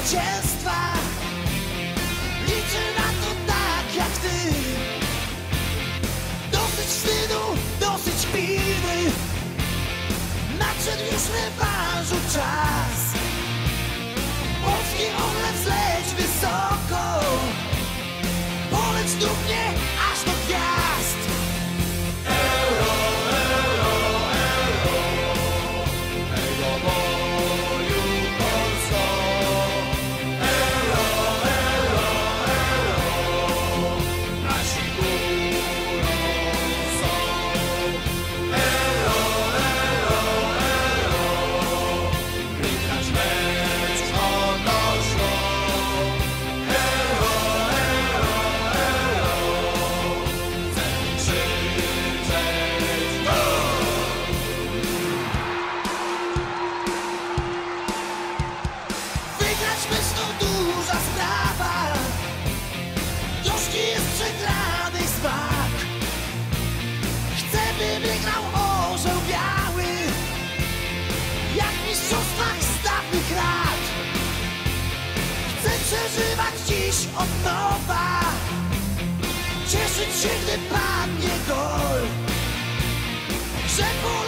zwycięstwa. Liczę na to tak jak ty. Dosyć wstydu, dosyć kpiny. Nadszedł już rewanżu czas. Polski Orlen, zleć wysoko. Poleć dumnie aż do gwiazd. Euro, euro, euro, hej do boju Polsko. Euro, euro, euro, nasi górą są. Euro, euro, euro, wygrać mecz odnoszą. Euro, euro, euro, chcemy krzyczeć gol! Wygrać mecz to duża sprawa. Gorzki jest przegrany smak. Chcę, by wygrał orzeł biały, jak w mistrzostwach z dawnych lat. Chcę przeżywać dziś od nowa, cieszyć się, gdy padnie gol, że